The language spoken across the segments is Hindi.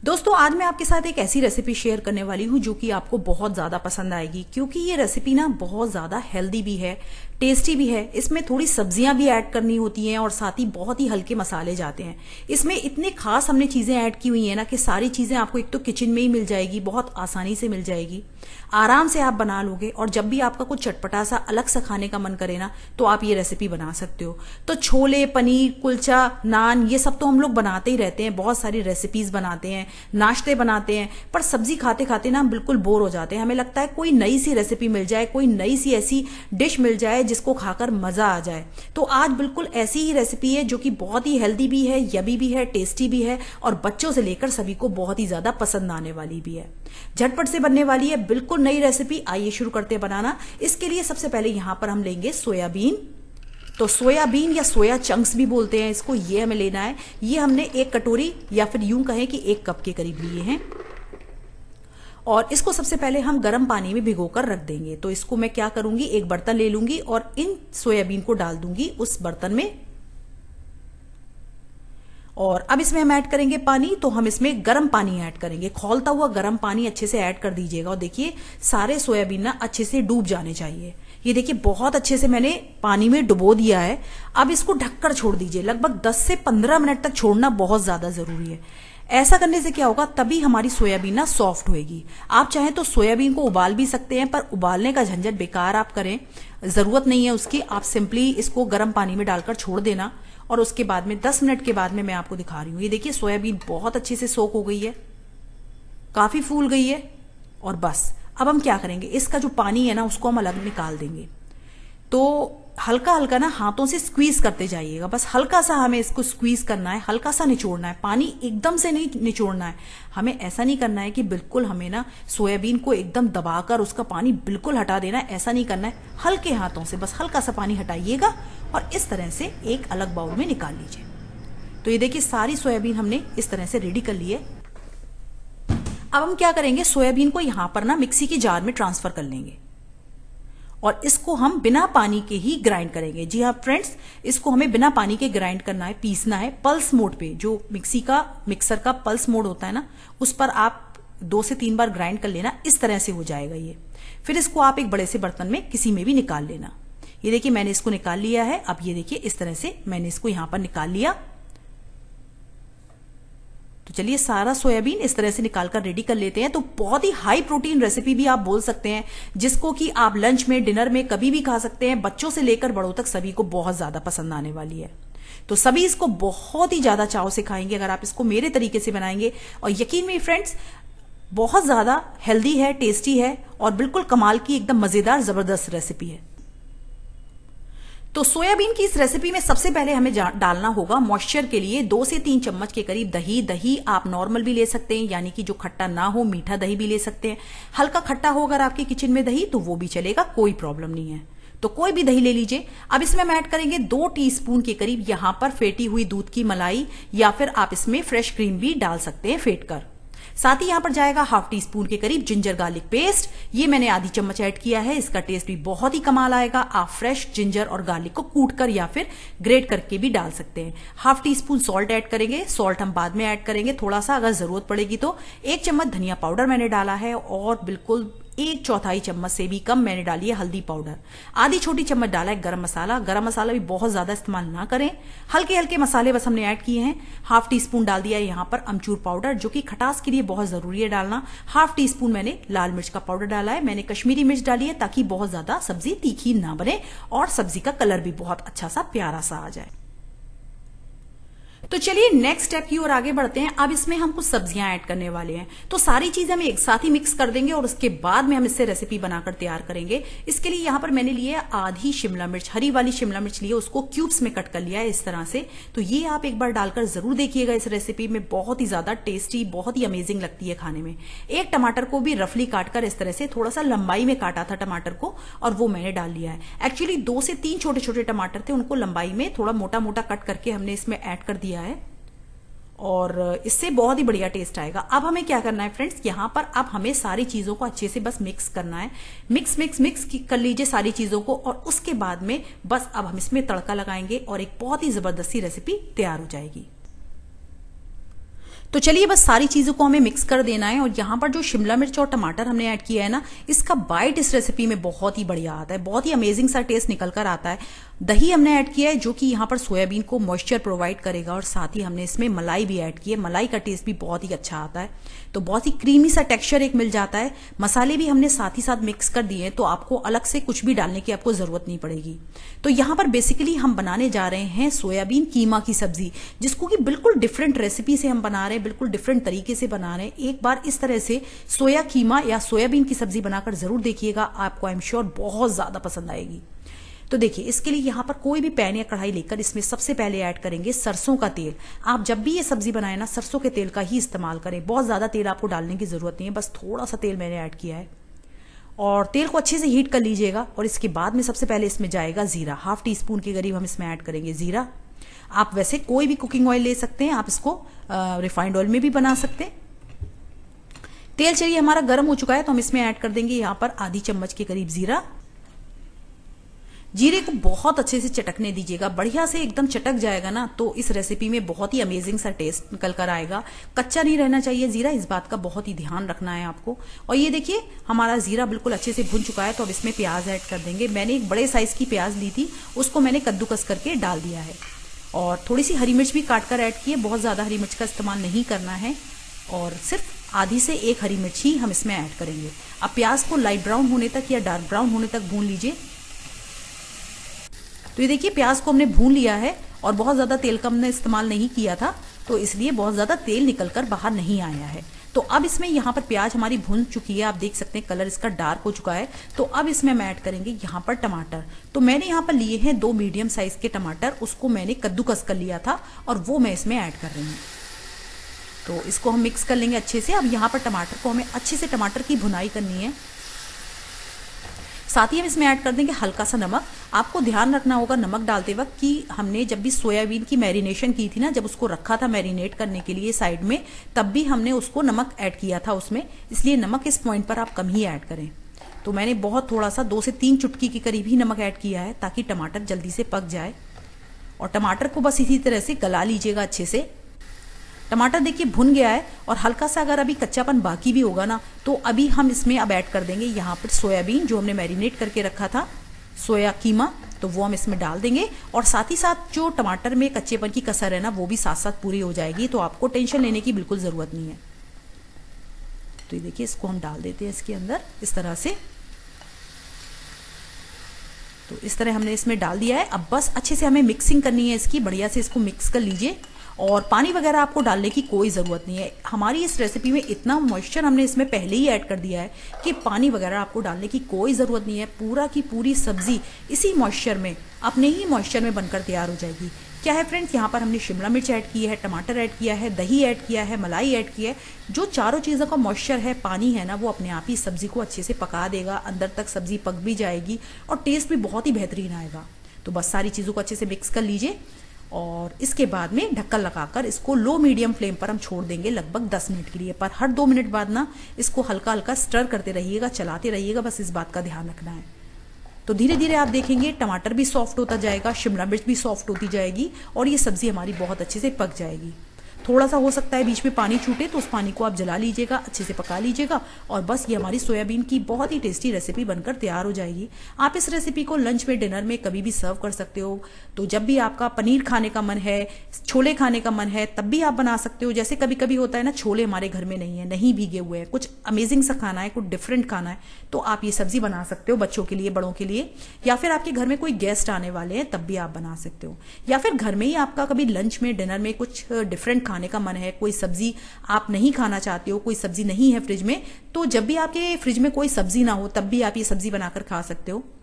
दोस्तों आज मैं आपके साथ एक ऐसी रेसिपी शेयर करने वाली हूँ जो कि आपको बहुत ज्यादा पसंद आएगी, क्योंकि ये रेसिपी ना बहुत ज्यादा हेल्दी भी है, टेस्टी भी है। इसमें थोड़ी सब्जियां भी ऐड करनी होती हैं और साथ ही बहुत ही हल्के मसाले जाते हैं। इसमें इतने खास हमने चीजें ऐड की हुई हैं ना कि सारी चीजें आपको एक तो किचन में ही मिल जाएगी, बहुत आसानी से मिल जाएगी, आराम से आप बना लोगे। और जब भी आपका कुछ चटपटा सा अलग सा खाने का मन करे ना तो आप ये रेसिपी बना सकते हो। तो छोले, पनीर, कुलचा, नान, ये सब तो हम लोग बनाते ही रहते हैं, बहुत सारी रेसिपीज बनाते हैं, नाश्ते बनाते हैं, पर सब्जी खाते खाते ना हम बिल्कुल बोर हो जाते हैं। हमें लगता है कोई नई सी रेसिपी मिल जाए, कोई नई सी ऐसी डिश मिल जाए जिसको खाकर मजा आ जाए। तो आज बिल्कुल ऐसी ही रेसिपी है जो कि बहुत ही हेल्दी भी है, यमी भी है, टेस्टी भी है और बच्चों से लेकर सभी को बहुत ही ज्यादा पसंद आने वाली भी है। झटपट से बनने वाली है, बिल्कुल नई रेसिपी। आइए शुरू करते हैं बनाना। इसके लिए सबसे पहले यहां पर हम लेंगे सोयाबीन। तो सोयाबीन या सोया चंक्स भी बोलते हैं इसको, ये हमें लेना है। ये हमने 1 कटोरी या फिर यूं कहें कि 1 कप के करीब लिए हैं और इसको सबसे पहले हम गर्म पानी में भिगोकर रख देंगे। तो इसको मैं क्या करूंगी, एक बर्तन ले लूंगी और इन सोयाबीन को डाल दूंगी उस बर्तन में। और अब इसमें हम ऐड करेंगे पानी। तो हम इसमें गर्म पानी ऐड करेंगे, खौलता हुआ गर्म पानी अच्छे से ऐड कर दीजिएगा। और देखिए सारे सोयाबीन ना अच्छे से डूब जाने चाहिए। ये देखिए बहुत अच्छे से मैंने पानी में डुबो दिया है। अब इसको ढककर छोड़ दीजिए, लगभग 10 से 15 मिनट तक छोड़ना बहुत ज्यादा जरूरी है। ऐसा करने से क्या होगा, तभी हमारी सोयाबीन ना सॉफ्ट होएगी। आप चाहें तो सोयाबीन को उबाल भी सकते हैं, पर उबालने का झंझट बेकार आप करें, जरूरत नहीं है उसकी। आप सिंपली इसको गर्म पानी में डालकर छोड़ देना और उसके बाद में 10 मिनट के बाद में मैं आपको दिखा रही हूं। ये देखिए सोयाबीन बहुत अच्छे से सोक हो गई है, काफी फूल गई है। और बस अब हम क्या करेंगे, इसका जो पानी है ना उसको हम अलग निकाल देंगे। तो हल्का हल्का ना हाथों से स्क्वीज करते जाइएगा, बस हल्का सा हमें इसको स्क्वीज करना है, हल्का सा निचोड़ना है। पानी एकदम से नहीं निचोड़ना है, हमें ऐसा नहीं करना है कि बिल्कुल हमें ना सोयाबीन को एकदम दबाकर उसका पानी बिल्कुल हटा देना है, ऐसा नहीं करना है। हल्के हाथों से बस हल्का सा पानी हटाइएगा और इस तरह से एक अलग बाउल में निकाल लीजिए। तो ये देखिए सारी सोयाबीन हमने इस तरह से रेडी कर ली है। अब हम क्या करेंगे, सोयाबीन को यहां पर ना मिक्सी की जार में ट्रांसफर कर लेंगे और इसको हम बिना पानी के ही ग्राइंड करेंगे। जी हाँ फ्रेंड्स, इसको हमें बिना पानी के ग्राइंड करना है, पीसना है पल्स मोड पे। जो मिक्सर का पल्स मोड होता है ना, उस पर आप 2 से 3 बार ग्राइंड कर लेना, इस तरह से हो जाएगा ये। फिर इसको आप एक बड़े से बर्तन में किसी में भी निकाल लेना। ये देखिए मैंने इसको निकाल लिया है। अब ये देखिए इस तरह से मैंने इसको यहां पर निकाल लिया। तो चलिए सारा सोयाबीन इस तरह से निकालकर रेडी कर लेते हैं। तो बहुत ही हाई प्रोटीन रेसिपी भी आप बोल सकते हैं, जिसको कि आप लंच में, डिनर में कभी भी खा सकते हैं। बच्चों से लेकर बड़ों तक सभी को बहुत ज्यादा पसंद आने वाली है। तो सभी इसको बहुत ही ज्यादा चाव से खाएंगे अगर आप इसको मेरे तरीके से बनाएंगे। और यकीन में फ्रेंड्स, बहुत ज्यादा हेल्दी है, टेस्टी है और बिल्कुल कमाल की एकदम मजेदार जबरदस्त रेसिपी है। तो सोयाबीन की इस रेसिपी में सबसे पहले हमें डालना होगा मॉइस्चर के लिए 2 से 3 चम्मच के करीब दही। दही आप नॉर्मल भी ले सकते हैं, यानी कि जो खट्टा ना हो, मीठा दही भी ले सकते हैं। हल्का खट्टा हो अगर आपके किचन में दही तो वो भी चलेगा, कोई प्रॉब्लम नहीं है। तो कोई भी दही ले लीजिए। अब इसमें हम ऐड करेंगे 2 टीस्पून के करीब यहां पर फेटी हुई दूध की मलाई, या फिर आप इसमें फ्रेश क्रीम भी डाल सकते हैं फेंट कर। साथ ही यहां पर जाएगा ½ टीस्पून के करीब जिंजर गार्लिक पेस्ट। ये मैंने आधी चम्मच ऐड किया है, इसका टेस्ट भी बहुत ही कमाल आएगा। आप फ्रेश जिंजर और गार्लिक को कूट कर या फिर ग्रेट करके भी डाल सकते हैं। ½ टीस्पून सॉल्ट ऐड करेंगे, सॉल्ट हम बाद में ऐड करेंगे थोड़ा सा अगर जरूरत पड़ेगी तो। 1 चम्मच धनिया पाउडर मैंने डाला है और बिल्कुल 1/4 चम्मच से भी कम मैंने डाली है हल्दी पाउडर। आधी छोटी चम्मच डाला है गरम मसाला। गरम मसाला भी बहुत ज्यादा इस्तेमाल ना करें, हल्के हल्के मसाले बस हमने ऐड किए हैं। ½ टीस्पून डाल दिया है यहाँ पर अमचूर पाउडर, जो कि खटास के लिए बहुत जरूरी है डालना। ½ टीस्पून मैंने लाल मिर्च का पाउडर डाला है। मैंने कश्मीरी मिर्च डाली है ताकि बहुत ज्यादा सब्जी तीखी ना बने और सब्जी का कलर भी बहुत अच्छा सा प्यारा सा आ जाए। तो चलिए नेक्स्ट स्टेप की ओर आगे बढ़ते हैं। अब इसमें हम कुछ सब्जियां ऐड करने वाले हैं। तो सारी चीजें हम एक साथ ही मिक्स कर देंगे और उसके बाद में हम इससे रेसिपी बनाकर तैयार करेंगे। इसके लिए यहां पर मैंने लिए आधी शिमला मिर्च, हरी वाली शिमला मिर्च लिए, उसको क्यूब्स में कट कर लिया है इस तरह से। तो ये आप एक बार डालकर जरूर देखिएगा, इस रेसिपी में बहुत ही ज्यादा टेस्टी, बहुत ही अमेजिंग लगती है खाने में। 1 टमाटर को भी रफली काटकर इस तरह से थोड़ा सा लंबाई में काटा था टमाटर को, और वो मैंने डाल लिया है। एक्चुअली 2 से 3 छोटे छोटे टमाटर थे, उनको लंबाई में थोड़ा मोटा मोटा कट करके हमने इसमें ऐड कर दिया है और इससे बहुत ही बढ़िया टेस्ट आएगा। अब हमें क्या करना है फ्रेंड्स, यहां पर अब हमें सारी चीजों को अच्छे से बस मिक्स करना है। मिक्स मिक्स मिक्स कर लीजिए सारी चीजों को और उसके बाद में बस अब हम इसमें तड़का लगाएंगे और एक बहुत ही जबरदस्ती रेसिपी तैयार हो जाएगी। तो चलिए बस सारी चीजों को हमें मिक्स कर देना है। और यहाँ पर जो शिमला मिर्च और टमाटर हमने ऐड किया है ना, इसका बाइट इस रेसिपी में बहुत ही बढ़िया आता है, बहुत ही अमेजिंग सा टेस्ट निकल कर आता है। दही हमने ऐड किया है जो कि यहाँ पर सोयाबीन को मॉइस्चर प्रोवाइड करेगा, और साथ ही हमने इसमें मलाई भी ऐड की है। मलाई का टेस्ट भी बहुत ही अच्छा आता है, तो बहुत ही क्रीमी सा टेक्सचर एक मिल जाता है। मसाले भी हमने साथ ही साथ मिक्स कर दिए, तो आपको अलग से कुछ भी डालने की आपको जरूरत नहीं पड़ेगी। तो यहाँ पर बेसिकली हम बनाने जा रहे हैं सोयाबीन कीमा की सब्जी, जिसको कि बिल्कुल डिफरेंट रेसिपी से हम बना रहे हैं, बिल्कुल डिफरेंट तरीके से बना रहे हैं। एक बार इस तरह से सोया कीमा या सोयाबीन की सब्जी बनाकर जरूर देखिएगा, आपको आई एम श्योर बहुत ज्यादा पसंद आएगी। तो देखिए, इसके लिए यहाँ पर कोई भी पैन या कढ़ाई लेकर इसमें सबसे पहले ऐड करेंगे सरसों का तेल। आप जब भी ये सब्जी बनाए ना, सरसों के तेल का ही इस्तेमाल करें, बहुत ज्यादा तेल आपको डालने की जरूरत नहीं है, बस थोड़ा सा तेल मैंने ऐड किया है। और तेल को अच्छे से हीट कर लीजिएगा। और इसके बाद में सबसे पहले इसमें जाएगा जीरा, 1/2 टीस्पून के करीब हम इसमें ऐड करेंगे जीरा। आप वैसे कोई भी कुकिंग ऑयल ले सकते हैं, आप इसको रिफाइंड ऑयल में भी बना सकते हैं। तेल चलिए हमारा गर्म हो चुका है, तो हम इसमें ऐड कर देंगे यहाँ पर आधी चम्मच के करीब जीरा। जीरे को बहुत अच्छे से चटकने दीजिएगा, बढ़िया से एकदम चटक जाएगा ना, तो इस रेसिपी में बहुत ही अमेजिंग सा टेस्ट निकल कर आएगा। कच्चा नहीं रहना चाहिए जीरा, इस बात का बहुत ही ध्यान रखना है आपको। और ये देखिए हमारा जीरा बिल्कुल अच्छे से भुन चुका है, तो अब इसमें प्याज ऐड कर देंगे। मैंने एक बड़े साइज की प्याज ली थी, उसको मैंने कद्दूकस करके डाल दिया है। और थोड़ी सी हरी मिर्च भी काट कर ऐड की है, बहुत ज्यादा हरी मिर्च का इस्तेमाल नहीं करना है, और सिर्फ आधी से 1 हरी मिर्च ही हम इसमें ऐड करेंगे। अब प्याज को लाइट ब्राउन होने तक या डार्क ब्राउन होने तक भून लीजिए। तो ये देखिए प्याज को हमने भून लिया है, और बहुत ज्यादा तेल का हमने इस्तेमाल नहीं किया था, तो इसलिए बहुत ज्यादा तेल निकलकर बाहर नहीं आया है। तो अब इसमें यहाँ पर प्याज हमारी भून चुकी है, आप देख सकते हैं कलर इसका डार्क हो चुका है। तो अब इसमें हम ऐड करेंगे यहाँ पर टमाटर। तो मैंने यहाँ पर लिए हैं 2 मीडियम साइज के टमाटर, उसको मैंने कद्दूकस कर लिया था, और वो मैं इसमें ऐड कर रही हूँ। तो इसको हम मिक्स कर लेंगे अच्छे से। अब यहाँ पर टमाटर को हमें अच्छे से टमाटर की भुनाई करनी है। साथ ही हम इसमें ऐड कर देंगे हल्का सा नमक। आपको ध्यान रखना होगा नमक डालते वक्त कि हमने जब भी सोयाबीन की मैरिनेशन की थी ना, जब उसको रखा था मैरिनेट करने के लिए साइड में, तब भी हमने उसको नमक ऐड किया था उसमें, इसलिए नमक इस पॉइंट पर आप कम ही ऐड करें। तो मैंने बहुत थोड़ा सा 2 से 3 चुटकी के करीब ही नमक ऐड किया है, ताकि टमाटर जल्दी से पक जाए। और टमाटर को बस इसी तरह से गला लीजिएगा अच्छे से। टमाटर देखिए भुन गया है, और हल्का सा अगर अभी कच्चापन बाकी भी होगा ना, तो अभी हम इसमें अब ऐड कर देंगे यहाँ पर सोयाबीन जो हमने मैरिनेट करके रखा था, सोया कीमा, तो वो हम इसमें डाल देंगे। और साथ ही साथ जो टमाटर में कच्चेपन की कसर है ना, वो भी साथ साथ पूरी हो जाएगी, तो आपको टेंशन लेने की बिल्कुल जरूरत नहीं है। तो ये देखिए इसको हम डाल देते हैं इसके अंदर इस तरह से। तो इस तरह हमने इसमें डाल दिया है। अब बस अच्छे से हमें मिक्सिंग करनी है इसकी, बढ़िया से इसको मिक्स कर लीजिए। और पानी वगैरह आपको डालने की कोई ज़रूरत नहीं है। हमारी इस रेसिपी में इतना मॉइस्चर हमने इसमें पहले ही ऐड कर दिया है कि पानी वगैरह आपको डालने की कोई ज़रूरत नहीं है। पूरा की पूरी सब्जी इसी मॉइस्चर में, अपने ही मॉइस्चर में बनकर तैयार हो जाएगी। क्या है फ्रेंड्स, यहाँ पर हमने शिमला मिर्च ऐड की है, टमाटर ऐड किया है, दही ऐड किया है, मलाई ऐड की है। जो चारों चीज़ों का मॉइस्चर है, पानी है ना, वो अपने आप ही सब्जी को अच्छे से पका देगा, अंदर तक सब्जी पक भी जाएगी और टेस्ट भी बहुत ही बेहतरीन आएगा। तो बस सारी चीज़ों को अच्छे से मिक्स कर लीजिए, और इसके बाद में ढक्कन लगाकर इसको लो मीडियम फ्लेम पर हम छोड़ देंगे लगभग 10 मिनट के लिए। पर हर 2 मिनट बाद ना इसको हल्का हल्का स्टर करते रहिएगा, चलाते रहिएगा, बस इस बात का ध्यान रखना है। तो धीरे धीरे आप देखेंगे टमाटर भी सॉफ्ट होता जाएगा, शिमला मिर्च भी सॉफ्ट होती जाएगी, और ये सब्जी हमारी बहुत अच्छे से पक जाएगी। थोड़ा सा हो सकता है बीच में पानी छूटे, तो उस पानी को आप जला लीजिएगा, अच्छे से पका लीजिएगा, और बस ये हमारी सोयाबीन की बहुत ही टेस्टी रेसिपी बनकर तैयार हो जाएगी। आप इस रेसिपी को लंच में, डिनर में कभी भी सर्व कर सकते हो। तो जब भी आपका पनीर खाने का मन है, छोले खाने का मन है, तब भी आप बना सकते हो। जैसे कभी कभी होता है ना, छोले हमारे घर में नहीं है, नहीं भीगे हुए हैं, कुछ अमेजिंग सा खाना है, कुछ डिफरेंट खाना है, तो आप ये सब्जी बना सकते हो बच्चों के लिए, बड़ों के लिए, या फिर आपके घर में कोई गेस्ट आने वाले हैं तब भी आप बना सकते हो। या फिर घर में ही आपका कभी लंच में, डिनर में कुछ डिफरेंट खाने का मन है, कोई सब्जी आप नहीं खाना चाहते हो, कोई सब्जी नहीं है फ्रिज में, तो जब भी आपके फ्रिज में कोई सब्जी ना हो तब भी आप ये सब्जी बनाकर खा सकते हो।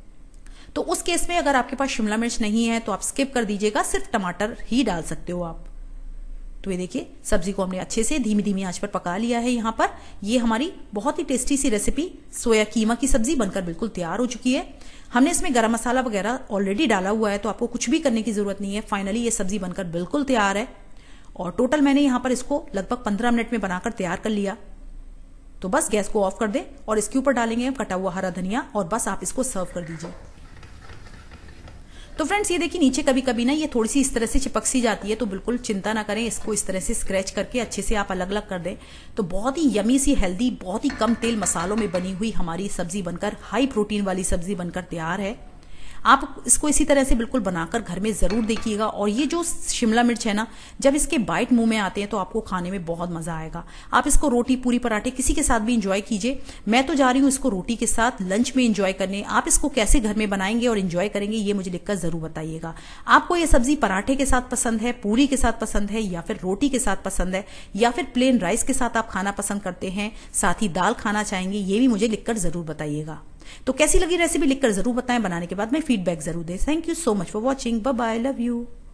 तो उस केस में अगर आपके पास शिमला मिर्च नहीं है तो आप स्किप कर दीजिएगा, सिर्फ टमाटर ही डाल सकते हो आप। तो ये देखिए सब्जी को हमने अच्छे से धीमी धीमी आंच पर पका लिया है। यहाँ पर ये हमारी बहुत ही टेस्टी सी रेसिपी सोया कीमा की सब्जी बनकर बिल्कुल तैयार हो चुकी है। हमने इसमें गरम मसाला वगैरह ऑलरेडी डाला हुआ है, तो आपको कुछ भी करने की जरूरत नहीं है। फाइनली ये सब्जी बनकर बिल्कुल तैयार है, और टोटल मैंने यहाँ पर इसको लगभग 15 मिनट में बनाकर तैयार कर लिया। तो बस गैस को ऑफ कर दें, और इसके ऊपर डालेंगे हम कटा हुआ हरा धनिया, और बस आप इसको सर्व कर दीजिए। तो फ्रेंड्स ये देखिए नीचे कभी कभी ना ये थोड़ी सी इस तरह से चिपक सी जाती है, तो बिल्कुल चिंता ना करें, इसको इस तरह से स्क्रैच करके अच्छे से आप अलग अलग कर दें तो बहुत ही यमी सी हेल्दी, बहुत ही कम तेल मसालों में बनी हुई हमारी सब्जी बनकर, हाई प्रोटीन वाली सब्जी बनकर तैयार है। आप इसको इसी तरह से बिल्कुल बनाकर घर में जरूर देखिएगा। और ये जो शिमला मिर्च है ना, जब इसके बाइट मुंह में आते हैं तो आपको खाने में बहुत मजा आएगा। आप इसको रोटी, पूरी, पराठे किसी के साथ भी इंजॉय कीजिए। मैं तो जा रही हूँ इसको रोटी के साथ लंच में इंजॉय करने। आप इसको कैसे घर में बनाएंगे और इंजॉय करेंगे ये मुझे लिखकर जरूर बताइएगा। आपको ये सब्जी पराठे के साथ पसंद है, पूरी के साथ पसंद है, या फिर रोटी के साथ पसंद है, या फिर प्लेन राइस के साथ आप खाना पसंद करते हैं, साथ ही दाल खाना चाहेंगे, ये भी मुझे लिखकर जरूर बताइएगा। तो कैसी लगी रेसिपी लिखकर जरूर बताएं। बनाने के बाद में फीडबैक जरूर दें। Thank you so much for watching. Bye bye, love you.